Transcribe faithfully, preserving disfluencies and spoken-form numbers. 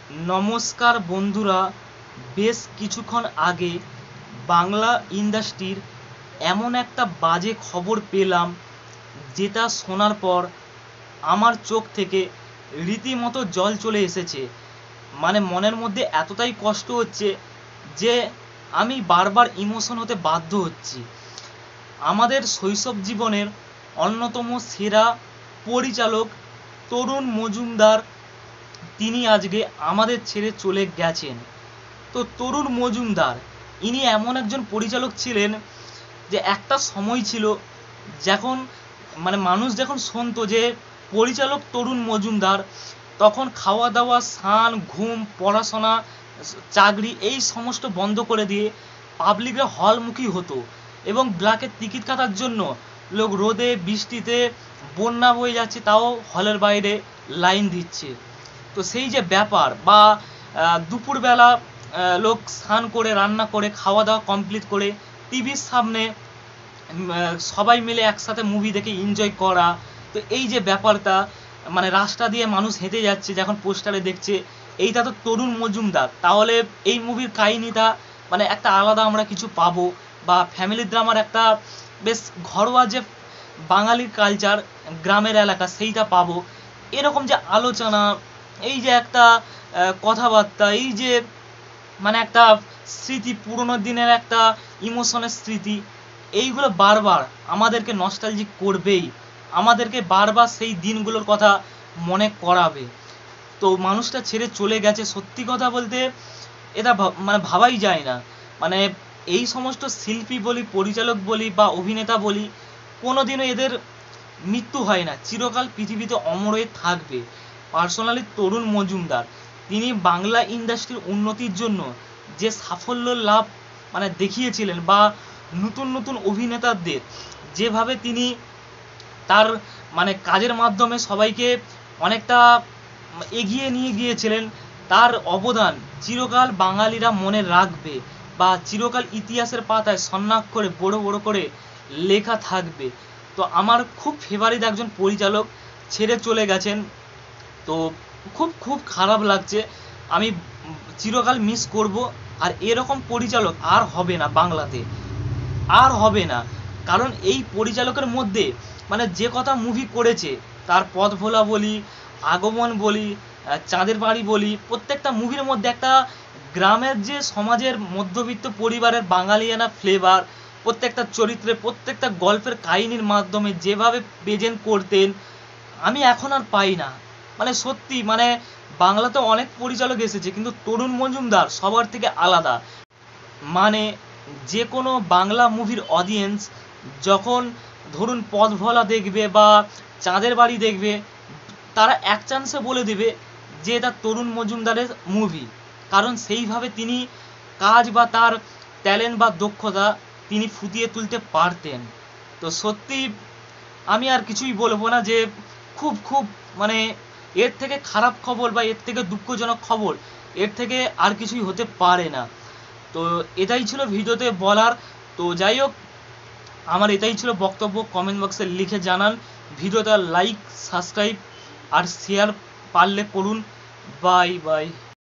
নমস্কার বন্ধুরা, বেশ কিছুক্ষণ আগে বাংলা ইন্ডাস্ট্রির এমন একটা বাজে খবর পেলাম, যেটা শোনার পর আমার চোখ থেকে রীতিমতো জল চলে এসেছে। মানে মনের মধ্যে এতটাই কষ্ট হচ্ছে যে আমি বারবার ইমোশন হতে বাধ্য হচ্ছি। আমাদের শৈশব জীবনের অন্যতম সেরা পরিচালক তরুণ মজুমদার, তিনি আজকে আমাদের ছেড়ে চলে গেছেন। তো তরুণ মজুমদার ইনি এমন একজন পরিচালক ছিলেন যে একটা সময় ছিল যখন মানে মানুষ যখন শুনতো যে পরিচালক তরুণ মজুমদার, তখন খাওয়া দাওয়া, স্নান, ঘুম, পড়াশোনা, চাকরি এই সমস্ত বন্ধ করে দিয়ে পাবলিকরা হলমুখী হতো এবং ব্ল্যাকের টিকিট কাটার জন্য লোক রোদে বৃষ্টিতে, বন্যা বয়ে যাচ্ছে তাও হলের বাইরে লাইন দিচ্ছে। তো সেই যে ব্যাপার, বা দুপুরবেলা লোক স্নান করে, রান্না করে, খাওয়া দাওয়া কমপ্লিট করে টিভির সামনে সবাই মিলে একসাথে মুভি দেখে এনজয় করা। তো এই যে ব্যাপারটা, মানে রাস্তা দিয়ে মানুষ হেঁটে যাচ্ছে যখন পোস্টারে দেখছে এইটা তো তরুণ মজুমদার, তাহলে এই মুভির কাহিনীটা মানে একটা আলাদা আমরা কিছু পাবো, বা ফ্যামিলি ড্রামার একটা বেশ ঘরোয়া যে বাঙালির কালচার, গ্রামের এলাকা, সেইটা পাবো। এরকম যে আলোচনা, এই যে একটা কথাবার্তা, এই যে মানে একটা স্মৃতি, পুরোনো দিনের একটা ইমোশনের স্মৃতি, এইগুলো বারবার আমাদেরকে নস্টালজিক করবেই, আমাদেরকে বারবার সেই দিনগুলোর কথা মনে করাবে। তো মানুষটা ছেড়ে চলে গেছে, সত্যি কথা বলতে এটা মানে ভাবাই যায় না। মানে এই সমস্ত শিল্পী বলি, পরিচালক বলি বা অভিনেতা বলি, কোনোদিনও এদের মৃত্যু হয় না, চিরকাল পৃথিবীতে অমর হয়ে থাকবে। পার্সোনালি তরুণ মজুমদার, তিনি বাংলা ইন্ডাস্ট্রির উন্নতির জন্য যে সাফল্য লাভ মানে দেখিয়েছিলেন, বা নতুন নতুন অভিনেতাদের যেভাবে তিনি তার মানে কাজের মাধ্যমে সবাইকে অনেকটা এগিয়ে নিয়ে গিয়েছিলেন, তার অবদান চিরকাল বাঙালিরা মনে রাখবে, বা চিরকাল ইতিহাসের পাতায় স্বর্ণাক্ষরে বড় বড় করে লেখা থাকবে। তো আমার খুব ফেভারিট একজন পরিচালক ছেড়ে চলে গেছেন। তো খুব খুব খারাপ লাগছে, আমি চিরকাল মিস করব। আর এরকম পরিচালক আর হবে না বাংলাতে, আর হবে না। কারণ এই পরিচালকের মধ্যে মানে যে কথা মুভি করেছে, তার পথ ভোলা বলি, আগমন বলি, চাঁদের বাড়ি বলি, প্রত্যেকটা মুভির মধ্যে একটা গ্রামের যে সমাজের মধ্যবিত্ত পরিবারের বাঙালিয়ানা ফ্লেভার, প্রত্যেকটা চরিত্রে, প্রত্যেকটা গল্পের কাহিনীর মাধ্যমে যেভাবে প্রেজেন্ট করতেন, আমি এখন আর পাই না। মানে সত্যি, মানে বাংলাতে অনেক পরিচালক এসেছে, কিন্তু তরুণ মজুমদার সবার থেকে আলাদা। মানে যে কোনো বাংলা মুভির অডিয়েন্স যখন ধরুন পথ ভোলা দেখবে বা চাঁদের বাড়ি দেখবে, তারা এক চান্সে বলে দেবে যে এটা তরুণ মজুমদারের মুভি। কারণ সেইভাবে তিনি কাজ বা তার ট্যালেন্ট বা দক্ষতা তিনি ফুটিয়ে তুলতে পারতেন। তো সত্যি আমি আর কিছুই বলবো না, যে খুব খুব মানে এর থেকে খারাপ খবর বা এর থেকে দুঃখজনক খবর এর থেকে আর কিছুই হতে পারে না। তো এটাই ছিল ভিডিওতে বলার। তো যাই হোক, আমার এটাই ছিল বক্তব্য। কমেন্ট বক্সে লিখে জানান। ভিডিওটা লাইক, সাবস্ক্রাইব আর শেয়ার পারলে করুন। Bye by.